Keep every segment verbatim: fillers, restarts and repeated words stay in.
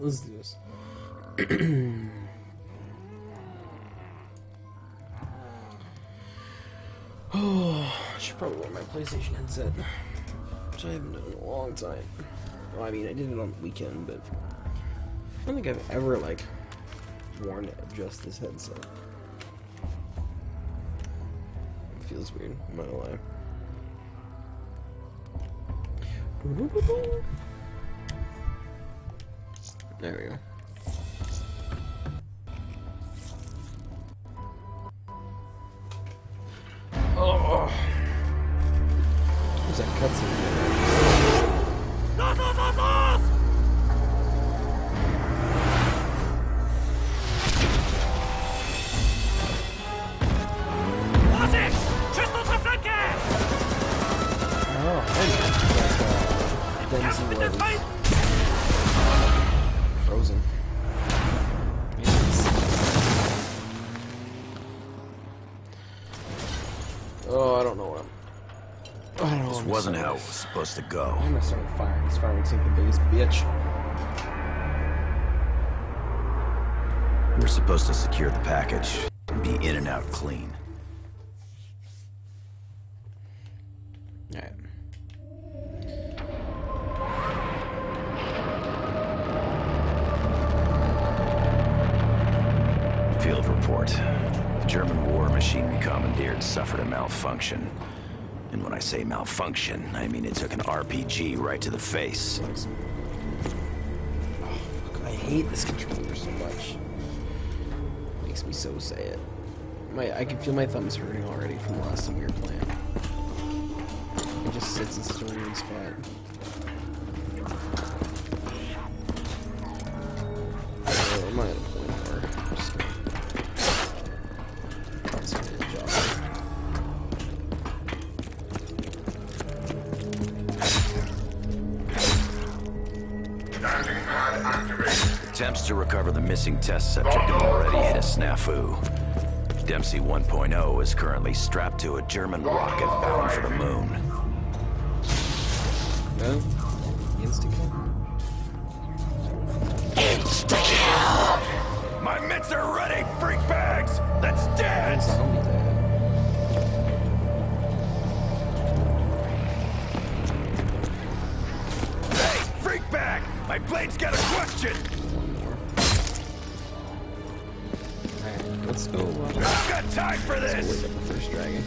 let's do this. Oh, I should probably wear my PlayStation headset, which I haven't done in a long time. Well, I mean, I did it on the weekend, but I don't think I've ever, like, worn just this headset. It feels weird, I'm not gonna lie. There we go. Oh, there's that cutscene. Los, los, los, los! Vorsicht! Tschüss, unsere Flanke! Oh, hey. Kämpf mit den Feinden! Frozen. Oh, I don't know what I'm. I don't know. This wasn't how it was supposed to go. I'm gonna start firing. This fire would take the biggest bitch. We were supposed to secure the package and be in and out clean. Alright. Field report. The German war machine we commandeered suffered a malfunction. And when I say malfunction, I mean it took an R P G right to the face. Oh, fuck. I hate this controller so much. Makes me so sad. My, I can feel my thumbs hurting already from the last time we were playing. It just sits in such a weird spot. Oh, am I at a point where I'm just gonna... That's gonna be a job. Attempts to recover the missing test subject have already hit a snafu. Dempsey one point oh is currently strapped to a German rocket bound for the moon. No? Insta-kill? Insta-kill! My mitts are ready, freak bags! Let's dance! Zombie dad. Hey, freak bag! My blade's got a question! Alright, let's go. Uh, I've got time for let's this! go wake up the first dragon.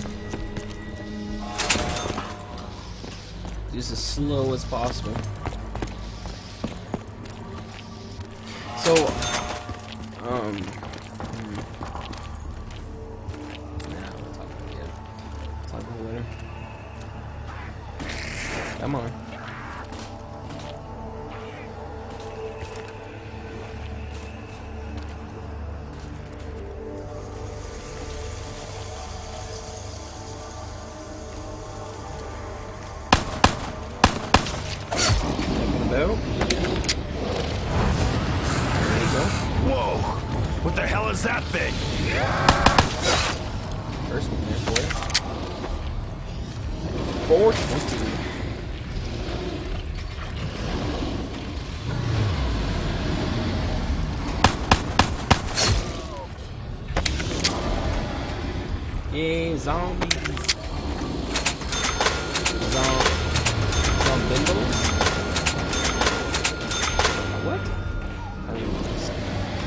Just as slow as possible. So, um, hmm. Nah, we'll talk about it. Talk about it later. Come on. There you go. Whoa! What the hell is that thing? First one there for you. four twenty. Yeah, zombies. Zom Zombindles? What? I don't even know what to say.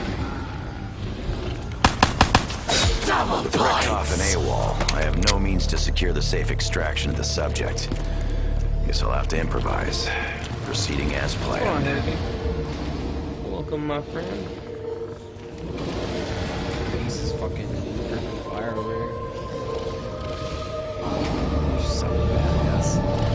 With the wrecked off an AWOL, I have no means to secure the safe extraction of the subject. Guess I'll have to improvise. Proceeding as Come on, planned. Hurricane. Welcome, my friend. Face is fucking dripping fire over here. You're so badass.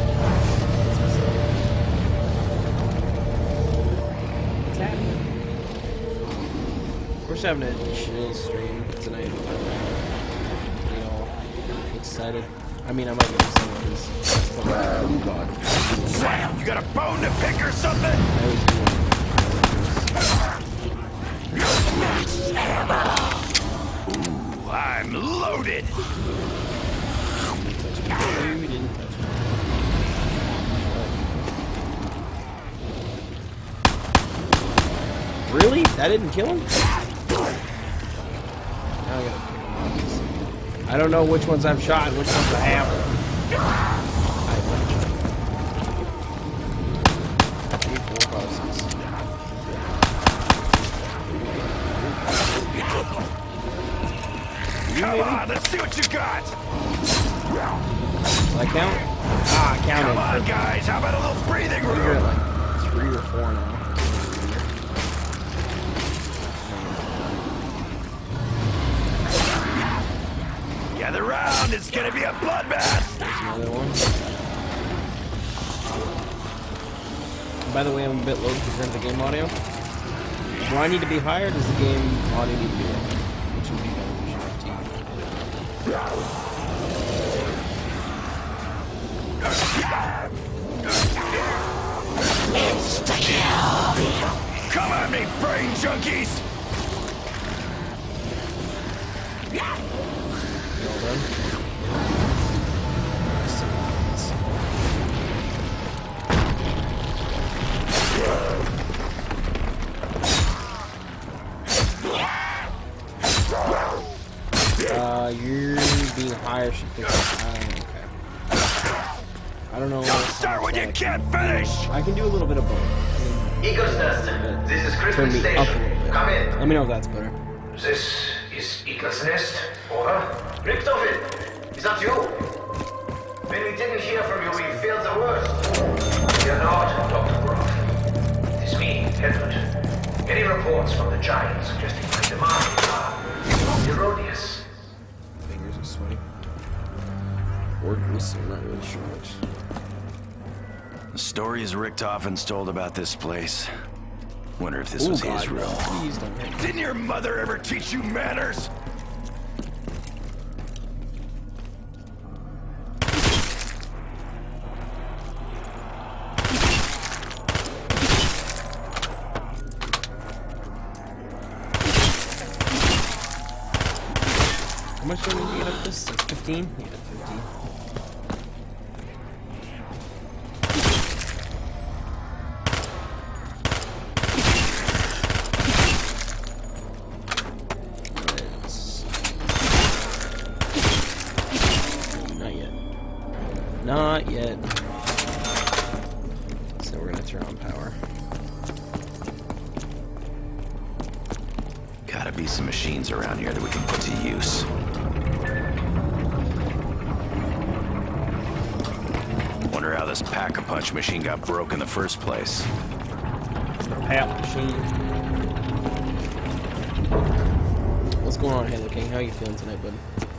What's happening? We're just having a chill stream tonight. You know, excited. I mean, I might get excited because of what we bought. Damn, you got a bone to pick or something? I always do. Ooh, I'm loaded. You didn't touch me. Really? That didn't kill him? Now I gotta pick him up. I don't know which ones I've shot and which ones I haven't. I haven't shot. Three, four, five, six. Come on, let's see what you got. Will I count? Ah, I counted. Come on, guys. How about a little breathing We're room? at like three or four now. Gather round. It's gonna be a bloodbath. There's another one. By the way, I'm a bit low compared to the game audio. Do I need to be higher, or does the game audio need to be low? Which would be beneficial to you. Insta-kill! Come at me, brain junkies! Well done. Uh, you're being higher should fix it. Uh, okay. I don't know. Don't start when you can't finish! I can do a little bit of both. I mean, Eagle's Nest, this is turn Christmas me Station. up a little bit. Come in. Let me know if that's better. This is Eagle's Nest, over. Richtofen, is that you? When we didn't hear from you, we feared the worst. You're not, Doctor Groff. It's me, Edward. Any reports from the Giants suggesting my demise are erroneous. Fingers are sweaty. Or greasy, I'm not really sure which. The stories Richtofen told about this place. Wonder if this Ooh, was God, his room. please don't hit me. Didn't your mother ever teach you manners? How much do I need to get up this? It's fifteen? Yeah, fifteen. Not yet. Not yet. So we're gonna turn on power. Gotta be some machines around here that we can put to use. Wonder how this pack-a-punch machine got broke in the first place. Pap machine. What's going on, Halo King? How are you feeling tonight, bud?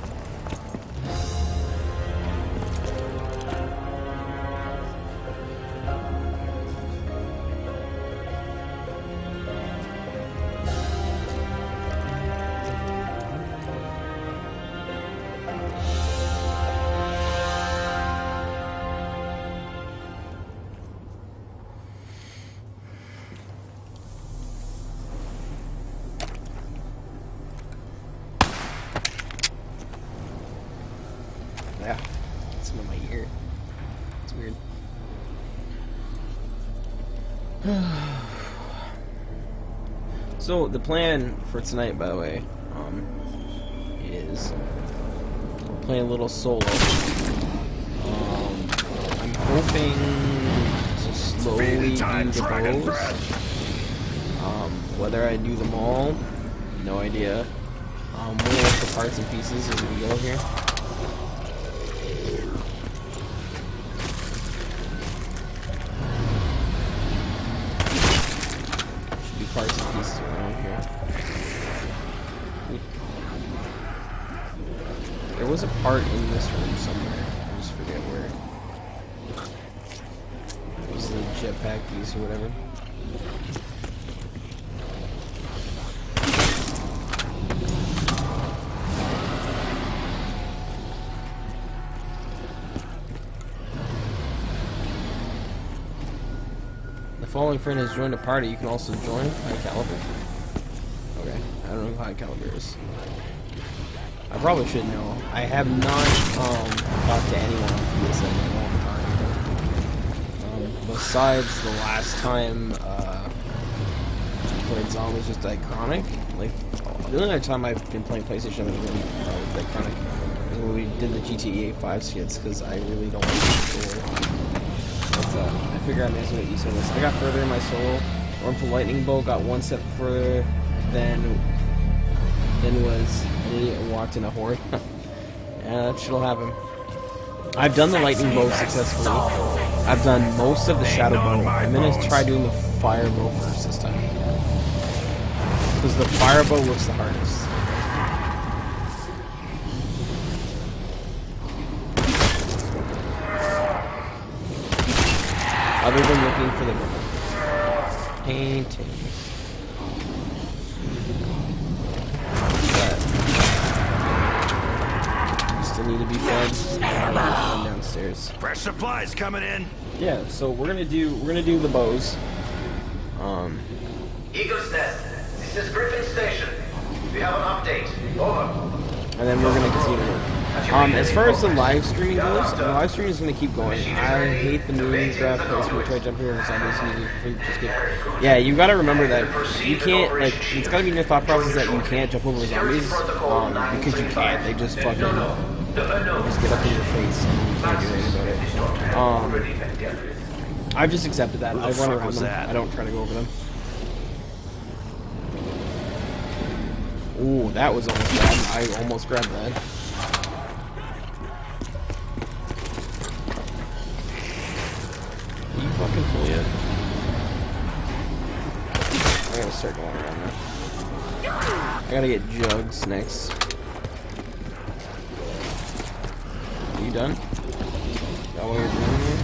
Yeah, it's in my ear. It's weird. So the plan for tonight, by the way, um, is we're playing a little solo. Um, I'm hoping to slowly do the bows. Um, whether I do them all, no idea. Um, we'll look for parts and pieces as we go here. Parts and pieces around here. There was a part in this room somewhere. I just forget where. It was the jetpack piece or whatever. The following friend has joined a party. You can also join High Caliber. Okay, I don't know who High Caliber is. I probably should know. I have not um, talked to anyone on P S N in a long time. Um, besides the last time uh, I played zombies just like chronic. Like the only other time I've been playing PlayStation I've been uh, like chronic is when we did the G T A five skits because I really don't like solo. But uh, I figure I may as well get used to this. I got further in my solo. Ornful Lightning Bolt got one step further than than was an idiot and walked in a horde. Yeah, that shit'll happen. I've done the lightning bow successfully. I've done most of the shadow bow. I'm gonna try doing the fire bow first this time. Because the fire bow looks the hardest. Other than looking for the paintings. Still need to be fed. I'm downstairs. Fresh supplies coming in. Yeah, so we're gonna do we're gonna do the bows. Um. Eagle's Nest, this is Griffin Station. We have an update. Over. And then we're gonna continue. Um, as far as the live streaming goes, the live stream is gonna keep going. I hate the movie graph place where we try to jump here and zombies and you just get. Yeah, you gotta remember that you can't like. It's gotta be in your thought process that you can't jump over zombies, um, because you can't. They just fucking. They just get up in your face and you can't do anything about it. Um, I've just accepted that. I run around them. I don't try to go over them. Ooh, that was almost bad. I almost grabbed that. Are you fucking full yet? I gotta start going around now. I gotta get jugs next. Are you done? Is that what you're doing here?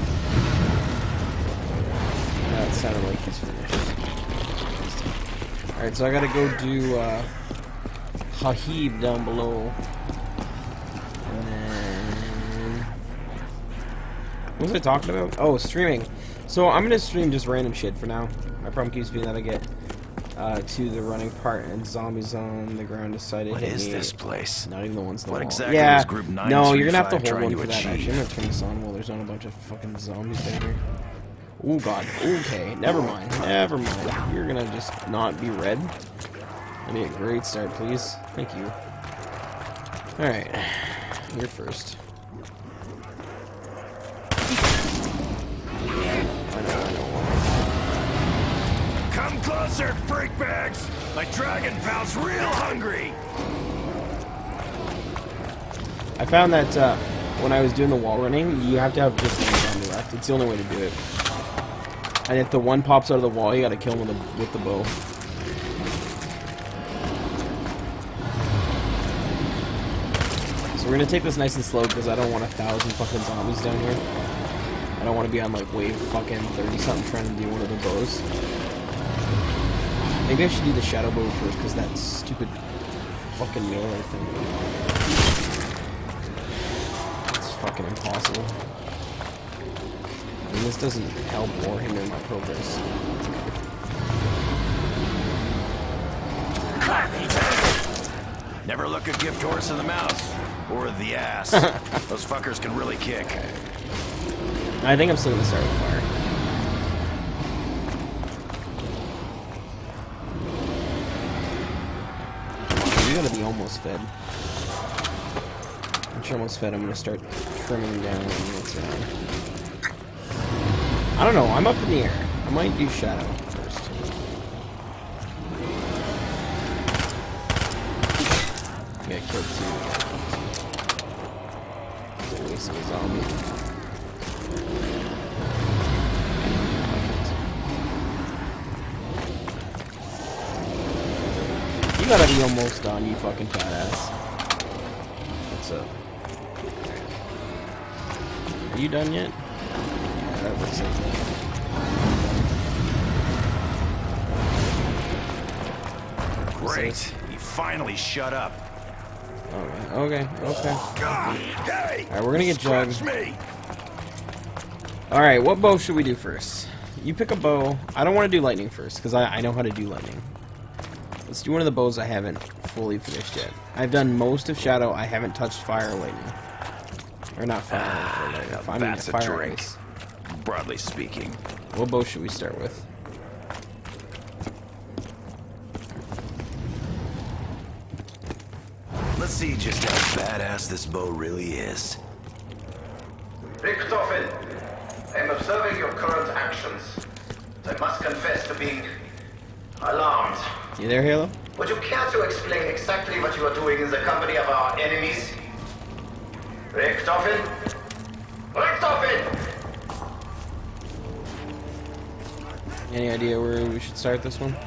That sounded like he's finished. Alright, so I gotta go do uh, Hahib down below. And then... What was I talking about? Oh, streaming. So I'm gonna stream just random shit for now. My problem keeps being that I get uh, to the running part and zombie zone. The ground decided. What hit is me. this place? Not even the ones. What wall. exactly yeah. was Group nine No, you're gonna have to hold trying one to for that. Actually, achieve? I'm gonna turn this on while there's not a bunch of fucking zombies down here. Oh god. Okay. Never mind. Never mind. You're gonna just not be red. That'd be a great start, please. Thank you. All right. You're first. Come closer, freak bags! My dragon pal's real hungry! I found that uh, when I was doing the wall running, you have to have just one zombie left. It's the only way to do it. And if the one pops out of the wall, you gotta kill him with the, with the bow. So we're gonna take this nice and slow because I don't want a thousand fucking zombies down here. I don't want to be on like wave fucking thirty something trying to do one of the bows. Maybe I should do the shadow bow first because that stupid fucking melee thing. It's fucking impossible. I mean, this doesn't help or hinder my progress. Never look a gift horse in the mouth. Or the ass. Those fuckers can really kick. I think I'm still gonna start with fire. You gotta be almost fed. Once you're almost fed, I'm gonna start trimming down what's around. I don't know, I'm up in the air. I might do shadow first. Yeah, killed two. Waste of a zombie. You gotta be almost done, you fucking fat ass. What's up? Are you done yet? Yeah, that looks like it. Great. He finally shut up. Okay, okay, okay. God, hey! Alright, we're gonna get jugged. Scratch me. Alright, what bow should we do first? You pick a bow. I don't want to do lightning first, because I, I know how to do lightning. Let's do one of the bows I haven't fully finished yet. I've done most of Shadow. I haven't touched fire or lightning. Or not fire Ah, or lightning. now I mean, that's a fire drink. ice. Broadly speaking. What bow should we start with? Let's see just how badass this bow really is. Richtofen, I'm observing your current actions. I must confess to being alarmed. You there, Halo? Would you care to explain exactly what you are doing in the company of our enemies? Richtofen? Richtofen! Any idea where we should start this one?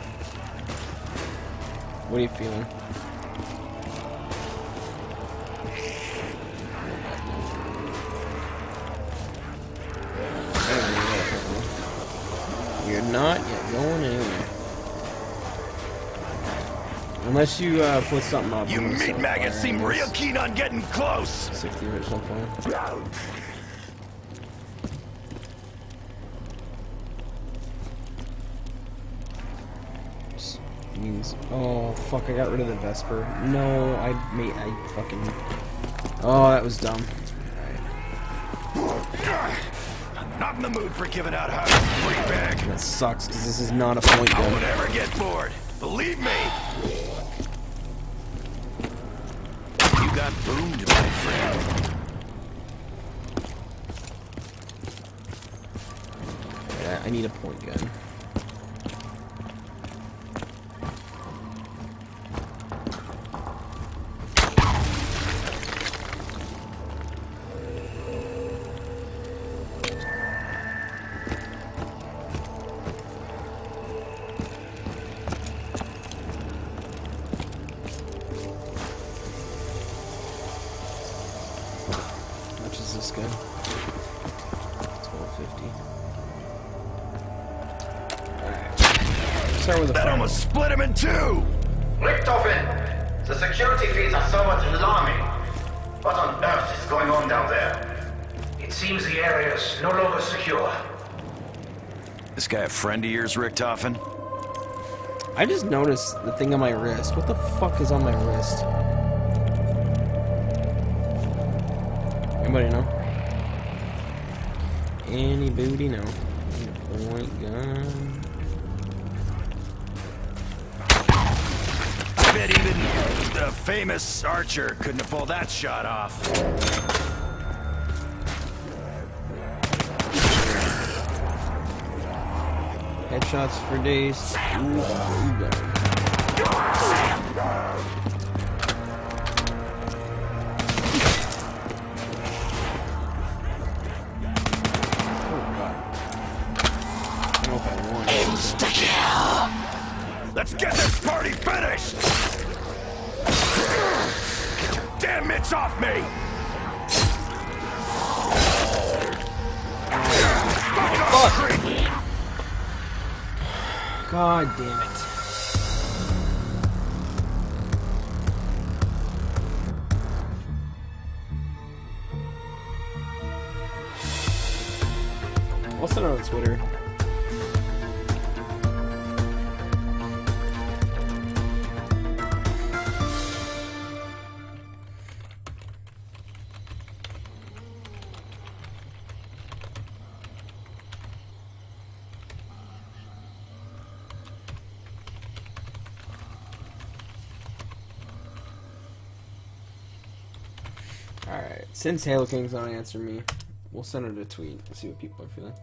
What are you feeling? You're not yet going anywhere. Unless you uh, put something up. You meat maggots seem real keen on getting close. Stick to the original plan. Just means, oh fuck! I got rid of the Vesper. No, I made. I fucking. Oh, that was dumb. Not in the mood for giving out houses free bag. That sucks because this is not a point I gun. won't ever get bored. Believe me. You got boomed, my friend. Yeah, I need a point gun. This guy. twelve fifty. Alright. Start with the That fire. almost split him in two! Richtofen, the security feeds are somewhat alarming. What on earth is going on down there? It seems the area is no longer secure. This guy a friend of yours, Richtofen? I just noticed the thing on my wrist. What the fuck is on my wrist? Anybody know? Anybody know? Point gun. I bet even the famous archer couldn't have pulled that shot off. Headshots for days. Ooh, ooh, ooh. Let's get this party finished! Get your damn mitts off me! Fuck! God damn it. I'll send it on Twitter. Alright, since Halo King's not answering me, we'll send it a tweet and see what people are feeling.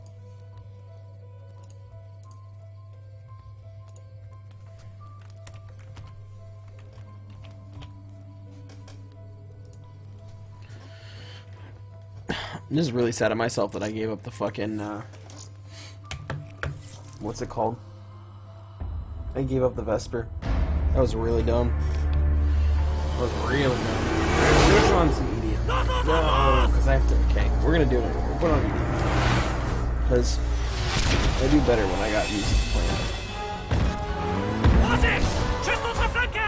I'm just really sad at myself that I gave up the fucking, uh, what's it called? I gave up the Vesper. That was really dumb. That was really dumb. We're gonna on some E D M. No, because I have to. Okay, we're gonna do it. We'll put on E D M. Because I do better when I got used to playing it. Vorsicht! Tschüss, unsere Flanke!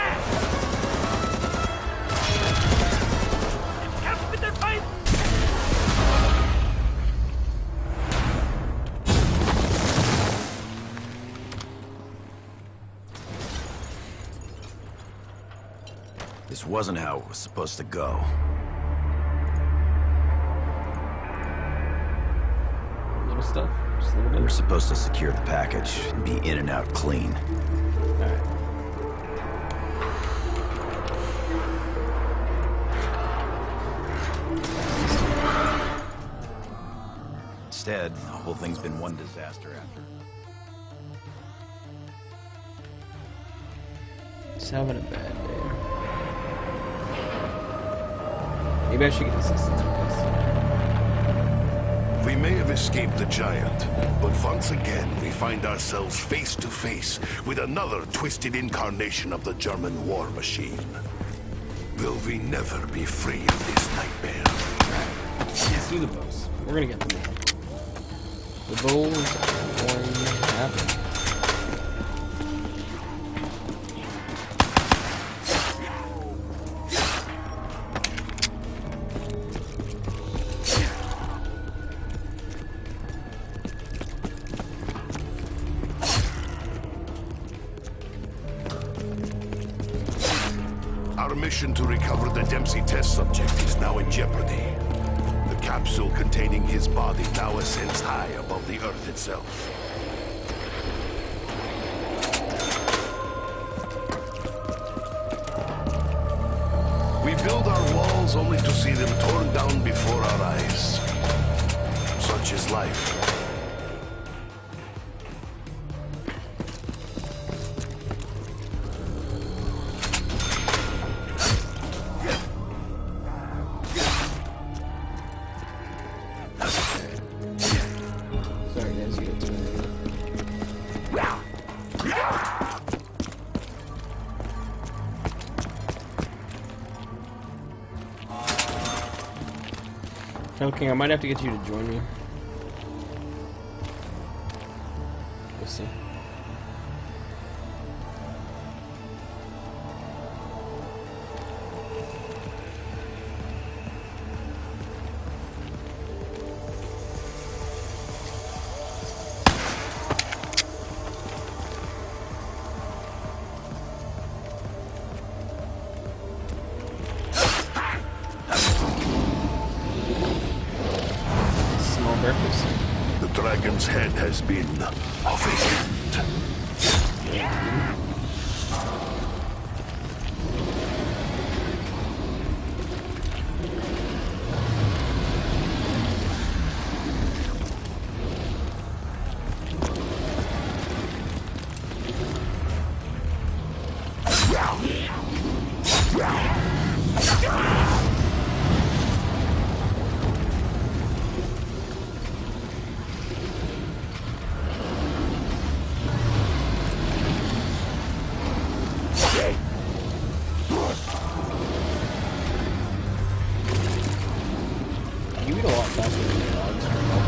Im Kampf mit den Feinden! This wasn't how it was supposed to go. Little stuff, just a little We bit. were supposed to secure the package and be in and out clean. Alright. dead, the whole thing's been one disaster after. He's having a bad day. Maybe I should get assistance with this. We may have escaped the giant, but once again we find ourselves face to face with another twisted incarnation of the German war machine. Will we never be free of this nightmare? Let's do the bows. We're gonna get them all. The bows are going to happen. Our mission to recover the Dempsey test subject is now in jeopardy. The capsule containing his body now ascends high above the Earth itself. We build our walls only to see them torn down before our eyes. Such is life. Sorry guys, you get to it. Okay, I might have to get you to join me. We'll see. Breakfast. The dragon's head has been awakened. You eat a lot faster than your dogs.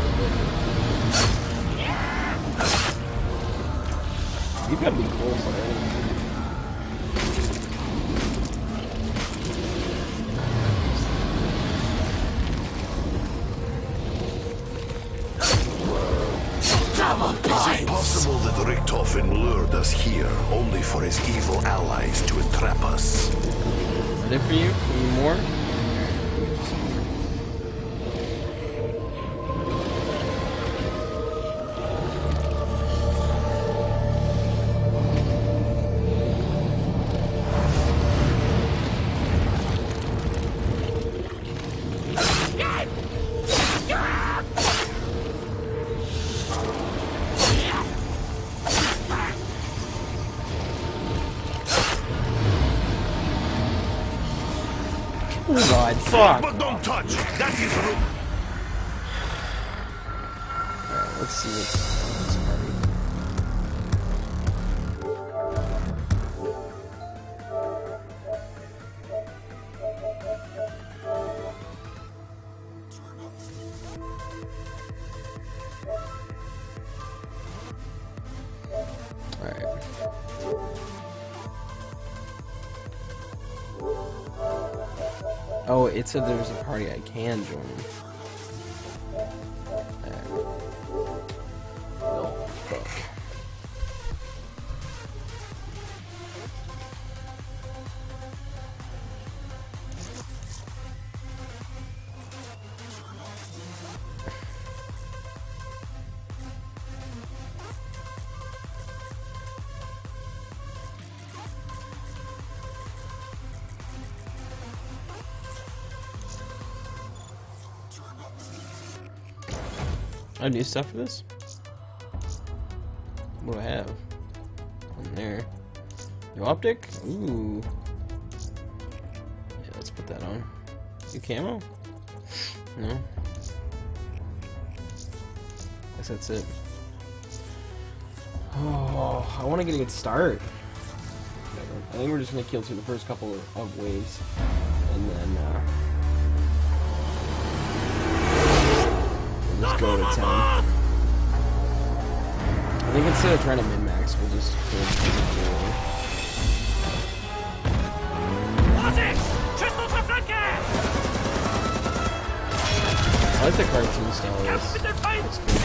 You've got to be close already. Is it possible that Richthofen lured us here only for his evil allies to entrap us? Is that it for you? Any more? Oh god, fuck! But don't touch! That is rude! Alright, let's see what's this party. Alright. Oh, it said there was a party I can join. Alright. Oh, fuck. I have new stuff for this? What do I have? On there. New optic? Ooh. Yeah, let's put that on. New camo? No. Guess that's it. Oh, I want to get a good start. I think we're just gonna kill through the first couple of, of waves, and then uh, we'll just go to town. I think instead of trying to min-max, we'll just kill it. I like the cartoon style of this. It's cool.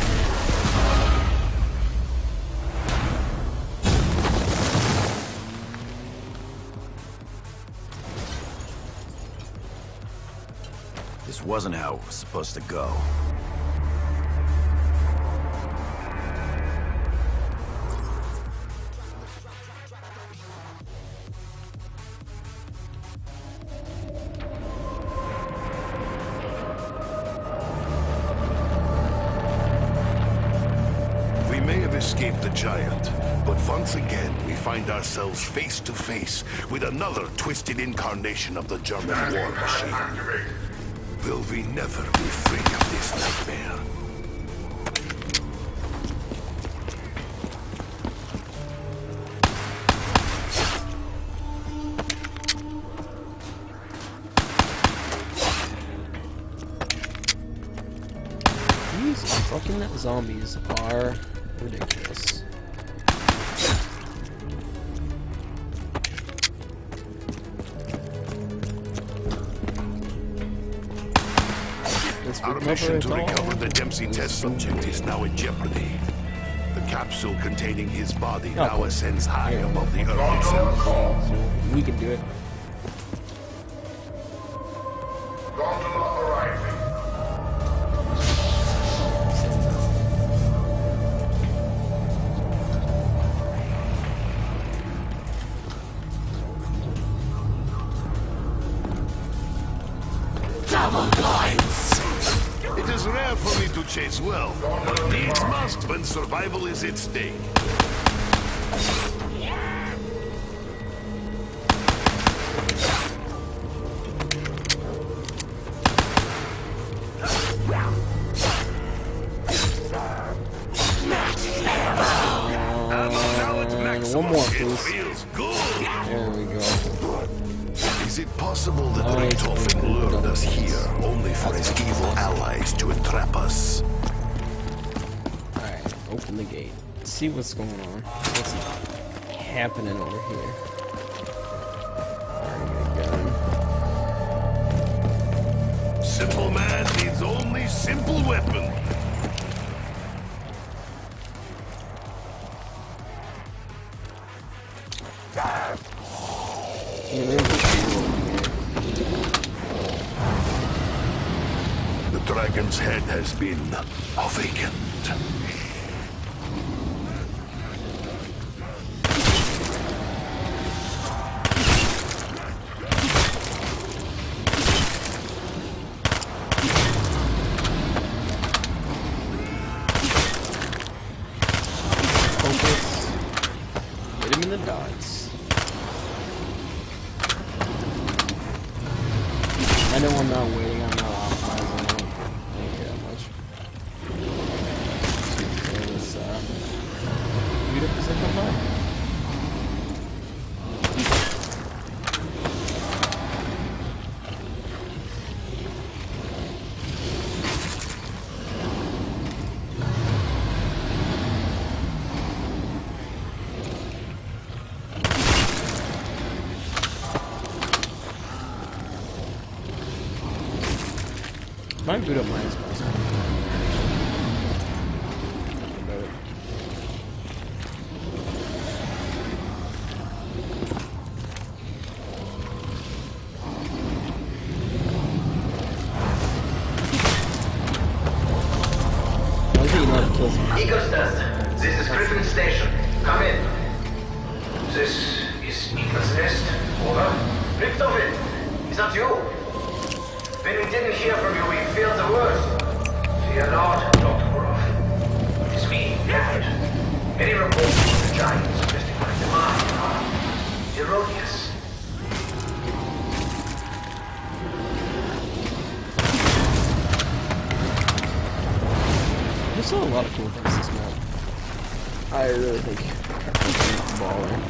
This wasn't how it was supposed to go. We may have escaped the giant, but once again we find ourselves face to face with another twisted incarnation of the German war machine. Will we never be free of this nightmare? These fucking zombies are ridiculous. Our mission to recover the Dempsey test subject is now in jeopardy. The capsule containing his body now ascends high above the Earth itself. So we can do it. Gondola arriving. Double lines! It is rare for me to chase well, but needs must when survival is at stake. One more, please. Feels good. There we go. Is it possible that Nice. Richtofen lured us here only for his evil allies to entrap us? Alright, open the gate. See what's going on. What's happening over here? Alright, got a gun. Simple man needs only simple weapon. Yeah, there's a shield over here. The dragon's head has been awakened. Focus. Hit him in the dots. I know I'm not waiting, I'm not optimizing, I don't care that much. So this, uh, beat up as I come by. Might boot up mine as possible. I think you love kills me. Eagle's Nest. This is Griffin Station. Come in. This is Eagle's Nest. Over. Richtofen, is that you? When we didn't hear from you, we feared the worst. Fear not, Doctor Groff. Any reports of the giants testify to mine are erroneous. There's still a lot of cool things this map. I really think it's a baller.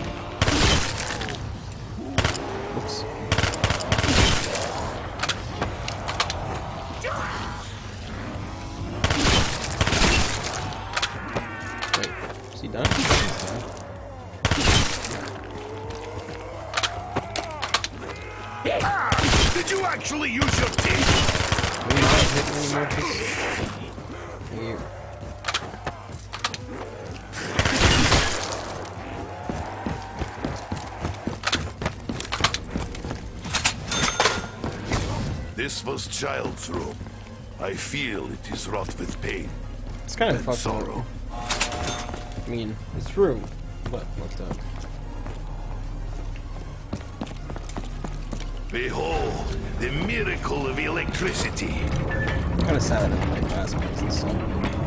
Oops. Wait, is he done? He's done. Did you actually use your teeth? Maybe not hitting anymore. Just... Here. This was child's room. I feel it is wrought with pain It's kind of and fucked sorrow. up. I mean, it's true, but fucked up. Behold, the miracle of electricity. Kind of sad that I like fast pace and stuff.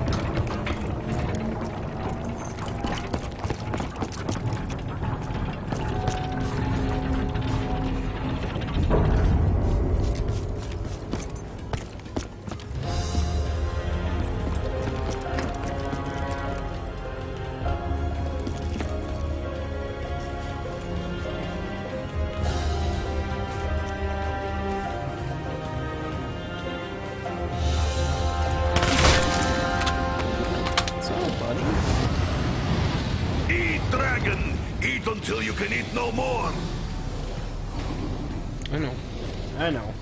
Eat, dragon! Eat until you can eat no more! I know. I know.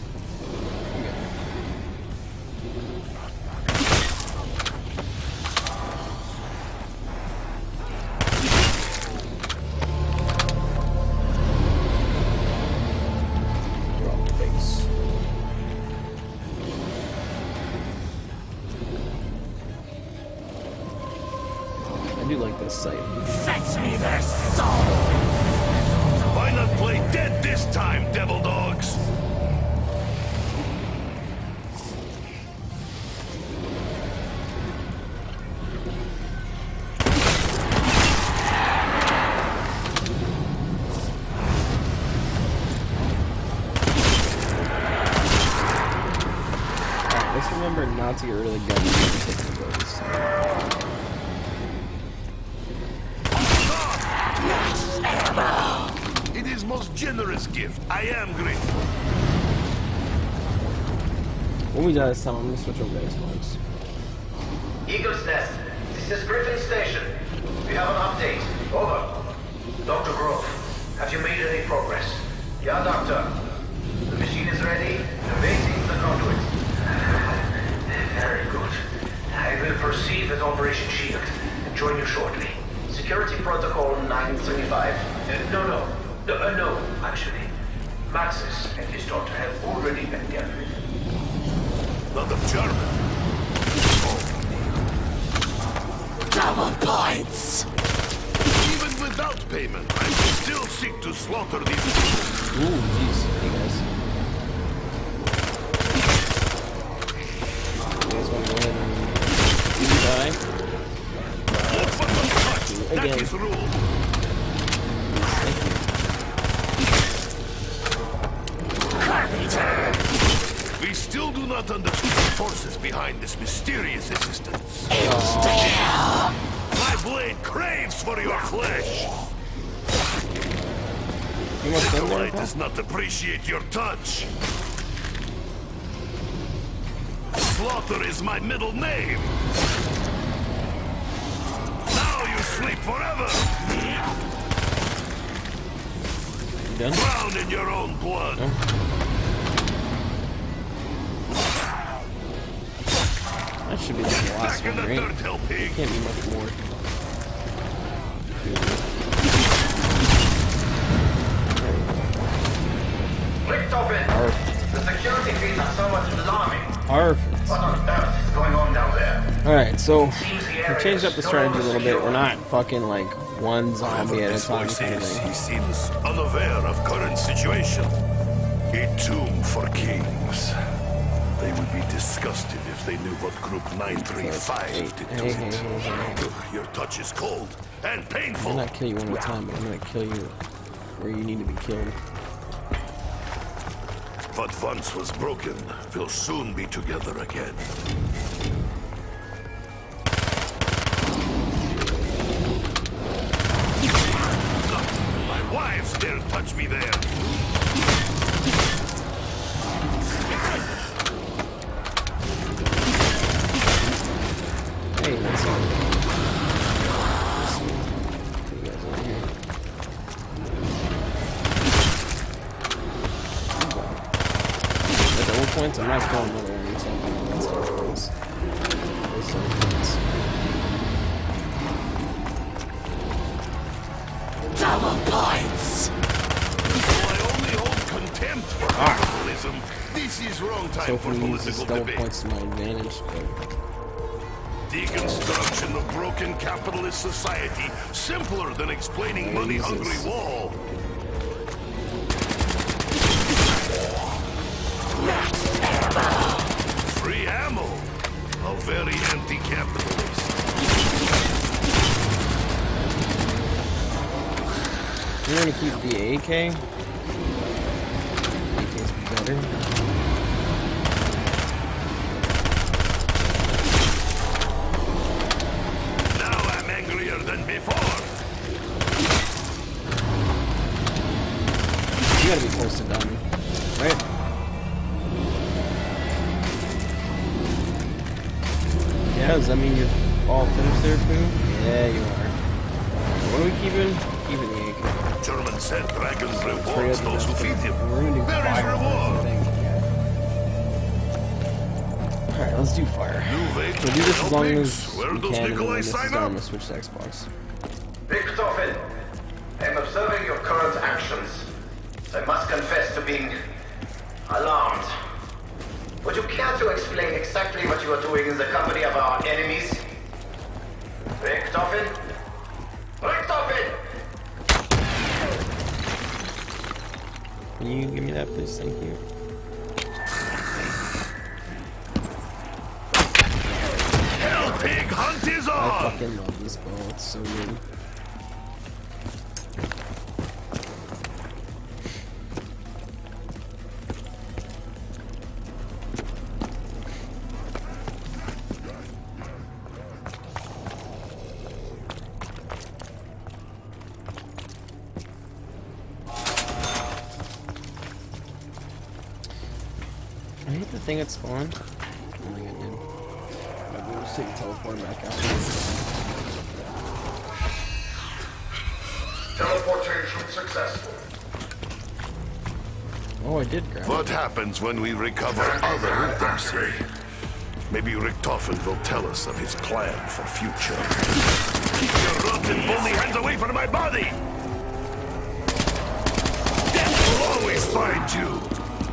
Drop the base. I do like this site. Fetch me their soul! Why not play dead this time, devil dogs? Alright, let's remember not to get rid of the gun when we take the boats. It is most generous gift. I am grateful. When we die this time, I'm gonna switch over to Xbox. Eagle's Nest, this is Griffin Station. We have an update. Over. Doctor Grove, have you made any progress? Yeah, Doctor. The machine is ready. Evading the conduit. Very good. I will proceed with Operation Shield and join you shortly. Security Protocol nine thirty-five. Uh, no, no. No, uh, no, actually. Maxis and his daughter have already been dealt with. Not of German. Double points! Even without payment, I will still seek to slaughter these people. Ooh, jeez. Hey guys. You guys wanna go ahead and die? Look but not touch. That Again. is rule. Thank you. We still do not understand the forces behind this mysterious assistance. My blade craves for your flesh. You want The them there, light pal? does not appreciate your touch. Slaughter is my middle name. Now you sleep forever. You done? Drown in your own blood. No? That should be the last Back in one, the right? dirt, hell pig. Can't be much more. Richtofen! Perfect. The security feeds are somewhat alarming. Perfect. What on earth is going on down there? Alright, so Seems the we area changed up is the no strategy a longer little bit. secure. We're not fucking like one zombie at a This time voice kind of is, thing. he seems unaware of current situation. A tomb for kings. They would be disgusted if they knew what Group nine three five did to Hey, hey, it. hey, hey, hey. Your touch is cold and I'm painful. not kill you one at a time, but I'm gonna kill you where you need to be killed. What once was broken will soon be together again. My wives dare touch me there. Hey, what's up? Put you guys over here. At double points, I'm not killing another enemy, so I'm going to double points. Those double points. Double points! Though I only hold contempt for capitalism, this is wrong time So for if we use this political double debate. points to my advantage, but Deconstruction of broken capitalist society, simpler than explaining money-hungry Jesus. wall. Free ammo. A very anti-capitalist. we're gonna keep the A K. A K's better. Now I'm angrier than before. You gotta be close to done, right? Yeah, does that mean you're all finished there, Pooh? Yeah, you are. What are we keeping? Keeping the A K. German said dragons Pretty rewards good. those who feed him. We're gonna do There is fire first, I reward. think. Yeah. Alright, let's do fire. New vape, We'll do this no as long pigs. as Where we does can, and then Nikolai when this is sign done, I'm up? gonna switch to Xbox. Richtofen, I'm observing your current actions. I must confess to being alarmed. Would you care to explain exactly what you are doing in the company of our enemies? Richtofen? Richtofen! Can you give me that, please? Thank you. Hell pig hunt is I on! fucking love this ball. It's so good. I hit the thing at spawn. I don't think I did. But we'll just take the teleport back out. Teleportation successful. Oh, I did grab it. What happens when we recover other Dempsey? Maybe Richtofen will tell us of his plan for future. Keep your rotten, bony hands away from my body! Death will always find you!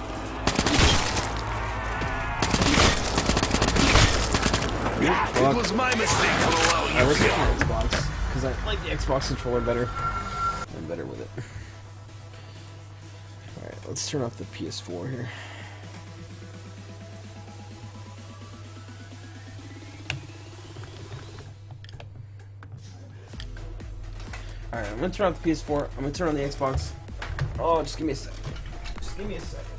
It Fuck. was my mistake for allowing I you was to getting the Xbox because I like the Xbox controller better. I'm better with it. Alright, let's turn off the P S four here. Alright, I'm gonna turn off the P S four. I'm gonna turn on the Xbox. Oh, just give me a sec. Just give me a second.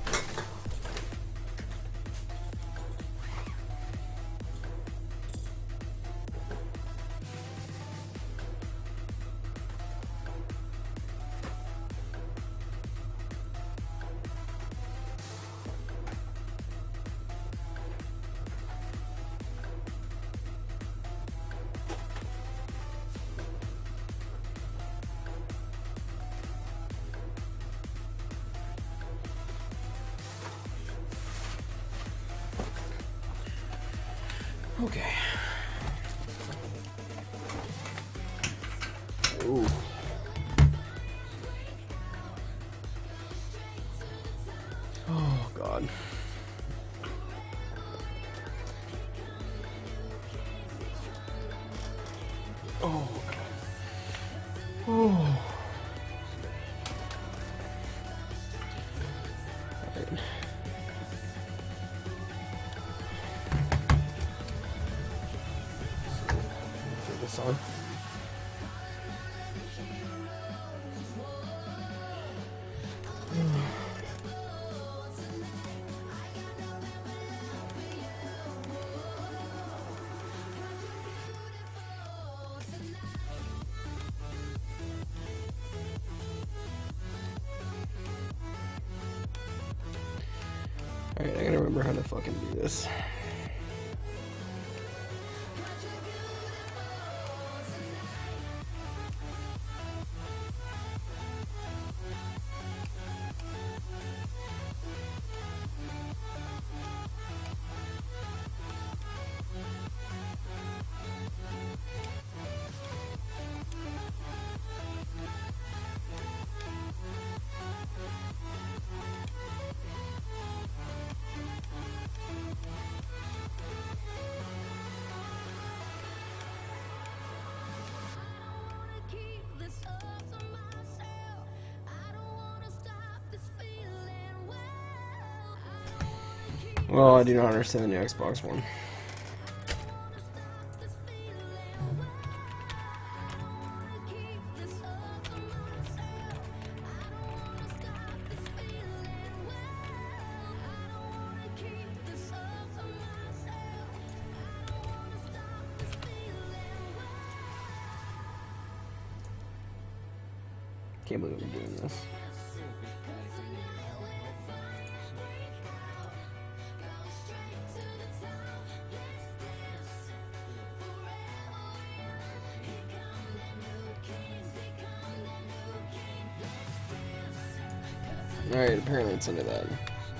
Okay. Ooh. Oh, God. Oh, God. Oh. All right. on. Alright, I gotta remember how to fucking do this. Well, I do not understand the Xbox One. Can't believe I'm doing this. Alright, apparently it's under that.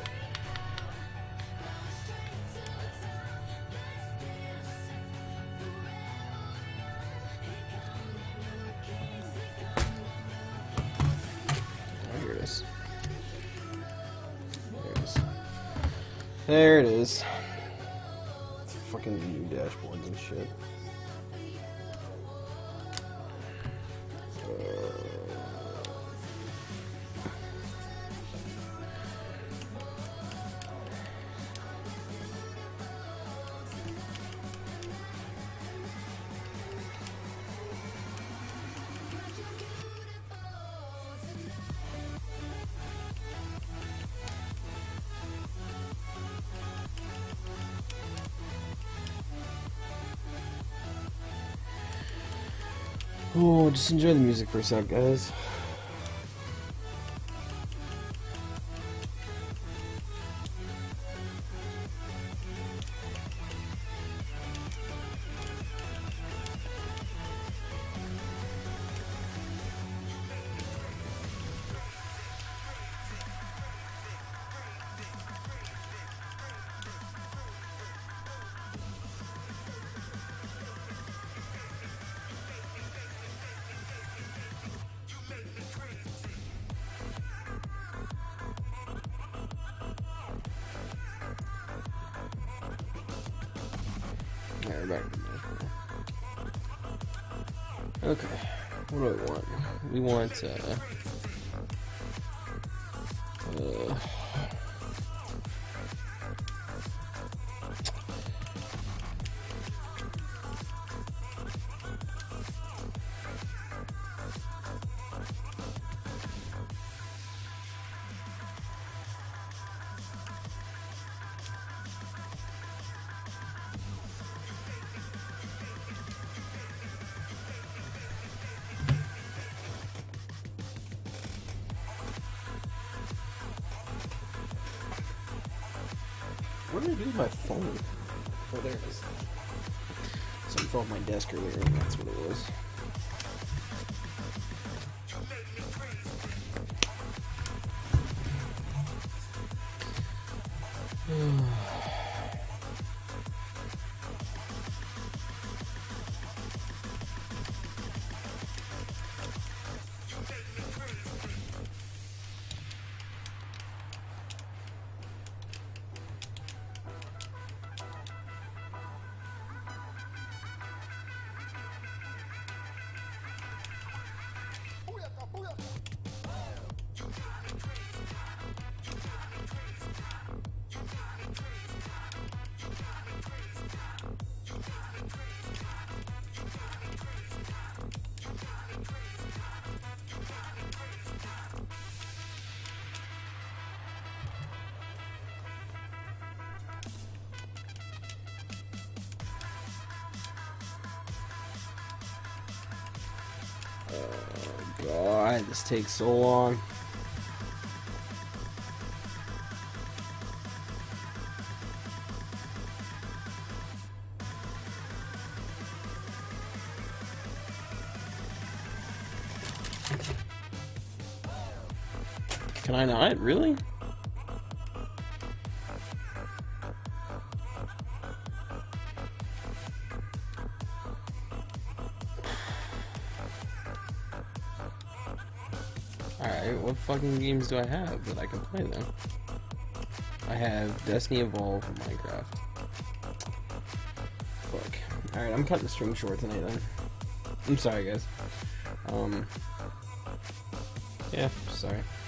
Oh, here it is. There it is. There it is. It's fucking new dashboards and shit. Oh, just enjoy the music for a sec, guys. Alright, back to the dashboard. Okay, what do I want? We want, uh... Uh... What did I do with my phone? Oh, there it is. Something fell off my desk earlier, and that's what it was. God, this takes so long. Can I not? Really? Alright, what fucking games do I have that I can play then? I have Destiny Evolve and Minecraft. Fuck. Alright, I'm cutting the stream short tonight then. I'm sorry guys. Um Yeah, sorry.